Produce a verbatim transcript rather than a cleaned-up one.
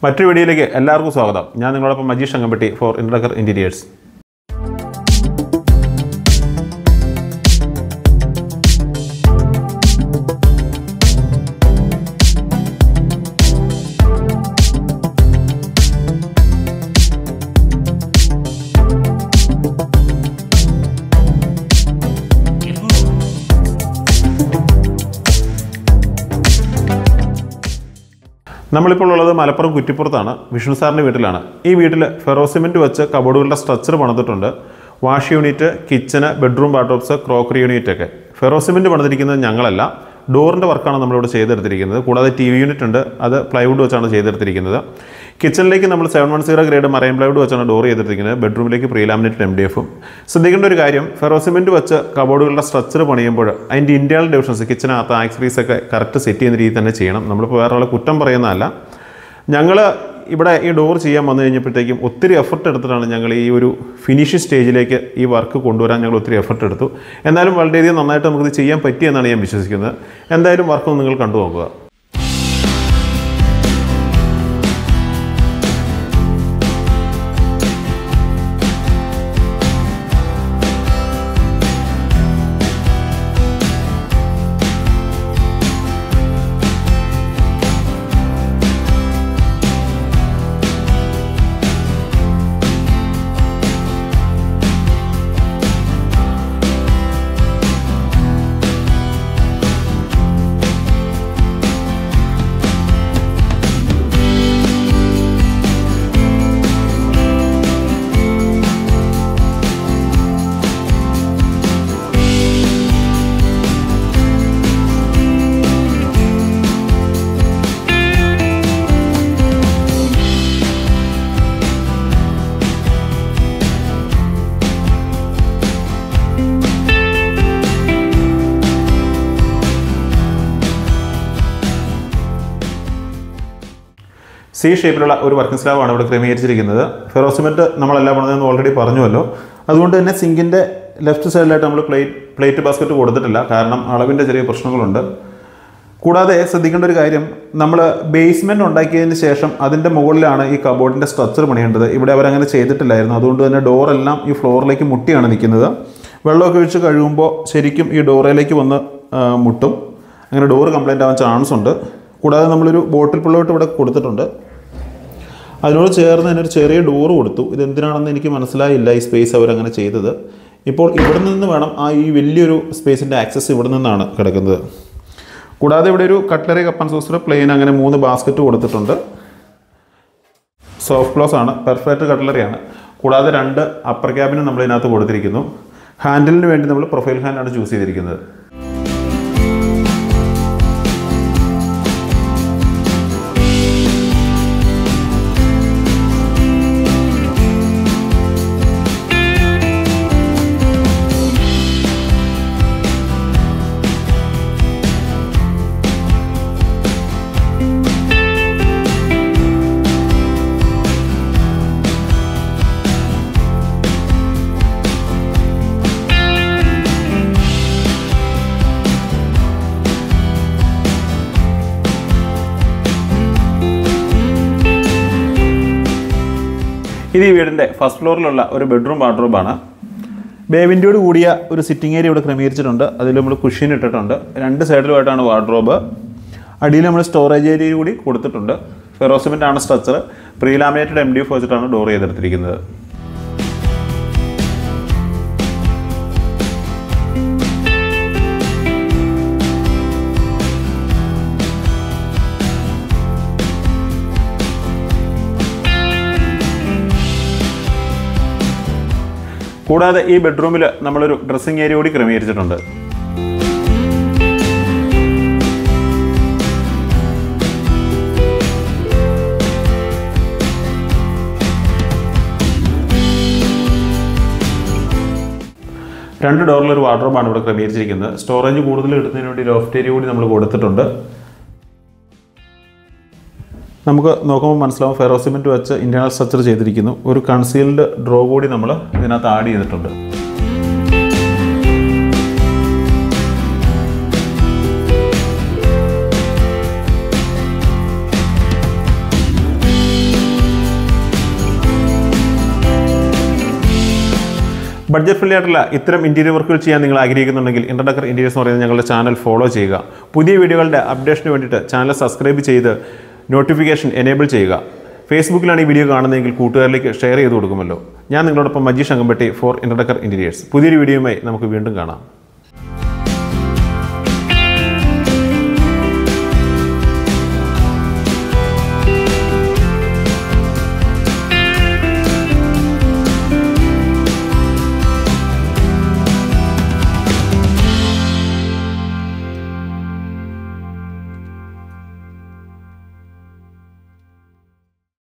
മറ്റൊരു വീഡിയോയിലേക്ക് എല്ലാവർക്കും സ്വാഗതം. ഞാൻ നിങ്ങളോടൊപ്പം Majeesh Angampatti for introducer interiors. നമ്മളിപ്പോൾ ഉള്ളത് മലപ്പുറം കുറ്റിപ്പുറത്താണ്. വിഷ്ണു സാറിൻ്റെ വീട്ടിലാണ്. ഈ വീട്ടിൽ ഫെറോ സിമെൻറ്റ് വെച്ച് കബോർഡുകളുടെ സ്ട്രക്ചർ പണിതിട്ടുണ്ട്. വാഷ് യൂണിറ്റ്, കിച്ചന്, ബെഡ്റൂം വാർഡ്രോബ്സ്, ക്രോക്കറി യൂണിറ്റ് ഒക്കെ. ഫെറോ സിമെൻറ്റ് പണിതിരിക്കുന്നത് ഞങ്ങളല്ല, ഡോറിൻ്റെ വർക്കാണ് നമ്മളിവിടെ ചെയ്തെടുത്തിരിക്കുന്നത്. കൂടാതെ ടി വി യൂണിറ്റ് ഉണ്ട്, അത് പ്ലൈവുഡ് വെച്ചാണ് ചെയ്തെടുത്തിരിക്കുന്നത്. കിച്ചണിലേക്ക് നമ്മൾ seven one zero grade marine plywood വെച്ചാണ് ഡോർ ചെയ്തെടുത്തിരിക്കുന്നത്. ബെഡ്റൂമിലേക്ക് പ്രീലാമിനേറ്റഡ് എം ഡി എഫും. ശ്രദ്ധിക്കേണ്ട ഒരു കാര്യം, ഫെറോ സിമെൻറ്റ് വെച്ച് കബോർഡുകളുടെ സ്ട്രക്ചർ പണിയുമ്പോൾ അതിൻ്റെ ഇന്റേണൽ ഡിവിഷൻസ്, കിച്ചനകത്ത് ആക്സറീസ് ഒക്കെ കറക്റ്റ് സെറ്റ് ചെയ്യുന്ന രീതിയിൽ തന്നെ ചെയ്യണം. നമ്മളിപ്പോൾ വേറെ ആളെ കുറ്റം പറയുന്നതല്ല. ഞങ്ങൾ ഇവിടെ ഈ ഡോർ ചെയ്യാൻ വന്നു കഴിഞ്ഞപ്പോഴത്തേക്കും ഒത്തിരി എഫർട്ട് എടുത്തിട്ടാണ് ഞങ്ങൾ ഈ ഒരു ഫിനിഷിംഗ് സ്റ്റേജിലേക്ക് ഈ വർക്ക് കൊണ്ടുവരാൻ ഞങ്ങൾ ഒത്തിരി എഫർട്ട് എടുത്തു. എന്നാലും വളരെയധികം നന്നായിട്ട് നമുക്കിത് ചെയ്യാൻ പറ്റിയെന്നാണ് ഞാൻ വിശ്വസിക്കുന്നത്. എന്തായാലും വർക്കൊന്ന് നിങ്ങൾ കണ്ടു നോക്കുക. സി ഷേപ്പിലുള്ള ഒരു വർക്കിംഗ് സ്ലാബാണ് ഇവിടെ ക്രമീകരിച്ചിരിക്കുന്നത്. ഫെറോ സിമെൻറ്റ് നമ്മളെല്ലാം പണിതെന്ന് ഓൾറെഡി പറഞ്ഞുവല്ലോ. അതുകൊണ്ട് തന്നെ സിങ്കിൻ്റെ ലെഫ്റ്റ് സൈഡിലായിട്ട് നമ്മൾ പ്ലേറ്റ് പ്ലേറ്റ് ബാസ്ക്കറ്റ് കൊടുത്തിട്ടില്ല, കാരണം അളവിൻ്റെ ചെറിയ പ്രശ്നങ്ങളുണ്ട്. കൂടാതെ ശ്രദ്ധിക്കേണ്ട ഒരു കാര്യം, നമ്മൾ ബേസ്മെൻറ്റ് ഉണ്ടാക്കിയതിന് ശേഷം അതിൻ്റെ മുകളിലാണ് ഈ കബോർഡിൻ്റെ സ്ട്രക്ചർ പണിയേണ്ടത്. ഇവിടെ അവരങ്ങനെ ചെയ്തിട്ടില്ലായിരുന്നു. അതുകൊണ്ട് തന്നെ ഡോറെല്ലാം ഈ ഫ്ലോറിലേക്ക് മുട്ടിയാണ് നിൽക്കുന്നത്. വെള്ളമൊക്കെ ഒഴിച്ച് കഴിയുമ്പോൾ ശരിക്കും ഈ ഡോറയിലേക്ക് വന്ന് മുട്ടും. അങ്ങനെ ഡോറ് കംപ്ലൈൻ്റ് ആവാൻ ചാൻസ് ഉണ്ട്. കൂടാതെ നമ്മളൊരു ബോട്ടിൽ പുള്ളോട്ട് ഇവിടെ കൊടുത്തിട്ടുണ്ട്. അതിനോട് ചേർന്ന് തന്നെ ഒരു ചെറിയ ഡോറ് കൊടുത്തു. ഇതെന്തിനാണെന്ന് എനിക്ക് മനസ്സിലായില്ല, ഈ സ്പേസ് അവരങ്ങനെ ചെയ്തത്. ഇപ്പോൾ ഇവിടെ നിന്ന് വേണം ആ ഈ വലിയൊരു സ്പേസിൻ്റെ ആക്സസ് ഇവിടെ നിന്നാണ് കിടക്കുന്നത്. കൂടാതെ ഇവിടെ ഒരു cutlery, cup and saucer, plain, അങ്ങനെ മൂന്ന് ബാസ്ക്കറ്റ് കൊടുത്തിട്ടുണ്ട്. സോഫ്റ്റ് ക്ലോസ് ആണ്, പെർഫെക്റ്റ് കട്ട്ലറിയാണ്. കൂടാതെ രണ്ട് അപ്പർ ക്യാബിന് നമ്മൾ ഇതിനകത്ത് കൊടുത്തിരിക്കുന്നു. ഹാൻഡിലിന് വേണ്ടി നമ്മൾ പ്രൊഫൈൽ ഹാൻഡാണ് ചൂസ് ചെയ്തിരിക്കുന്നത്. ഇത് ഈ വീടിൻ്റെ ഫസ്റ്റ് ഫ്ലോറിലുള്ള ഒരു ബെഡ്റൂം വാർഡ്രോബാണ്. ബേ വിൻഡോയോട് കൂടിയ ഒരു സിറ്റിംഗ് ഏരിയ ഇവിടെ ക്രമീകരിച്ചിട്ടുണ്ട്. അതിൽ നമ്മൾ കുഷ്യൻ ഇട്ടിട്ടുണ്ട്. രണ്ട് സൈഡിലുമായിട്ടാണ് വാർഡ്രോബ്. അടിയിൽ നമ്മൾ സ്റ്റോറേജ് ഏരിയ കൂടി കൊടുത്തിട്ടുണ്ട്. ഫെറോ സിമെൻ്റ് ആണ് structure. Prelaminated M D F വെച്ചിട്ടാണ് ഡോർ ചെയ്തെടുത്തിരിക്കുന്നത്. കൂടാതെ ഈ ബെഡ്റൂമിൽ നമ്മളൊരു ഡ്രസ്സിംഗ് ഏരിയ കൂടി ക്രമീകരിച്ചിട്ടുണ്ട്. രണ്ട് ഡോറിലൊരു വാർഡ്രോബാണ് ഇവിടെ ക്രമീകരിച്ചിരിക്കുന്നത്. സ്റ്റോറേജ് കൂടുതൽ കിട്ടുന്നതിന് വേണ്ടി ലോഫ്റ്റ് ഏരിയ കൂടി നമ്മൾ കൊടുത്തിട്ടുണ്ട്. നമുക്ക് നോക്കുമ്പോൾ മനസ്സിലാവും ഫെറോ സിമെൻറ്റ് വെച്ച് ഇന്റേണൽ സ്ട്രക്ചർ ചെയ്തിരിക്കുന്നു. ഒരു കൺസീൽഡ് ഡ്രോ കൂടി നമ്മൾ ഇതിനകത്ത് ആഡ് ചെയ്തിട്ടുണ്ട്. ബഡ്ജറ്റ് ഫ്രണ്ട്ലി ആയിട്ടുള്ള ഇത്തരം ഇൻറ്റീരിയർ വർക്കുകൾ ചെയ്യാൻ നിങ്ങൾ ആഗ്രഹിക്കുന്നുണ്ടെങ്കിൽ ഇൻട്രഡക്കർ ഇൻറ്റീരിയേഴ്സ് എന്ന് പറയുന്ന ഞങ്ങളുടെ ചാനൽ ഫോളോ ചെയ്യുക. പുതിയ വീഡിയോകളുടെ അപ്ഡേഷന് വേണ്ടിയിട്ട് ചാനൽ സബ്സ്ക്രൈബ് ചെയ്ത് നോട്ടിഫിക്കേഷൻ എനേബിൾ ചെയ്യുക. ഫേസ്ബുക്കിലാണ് ഈ വീഡിയോ കാണുന്നതെങ്കിൽ കൂട്ടുകാരിലേക്ക് ഷെയർ ചെയ്ത് കൊടുക്കുമല്ലോ. ഞാൻ നിങ്ങളോടൊപ്പം Majeesh Angampatti for introducer interiors. പുതിയൊരു വീഡിയോയുമായി നമുക്ക് വീണ്ടും കാണാം.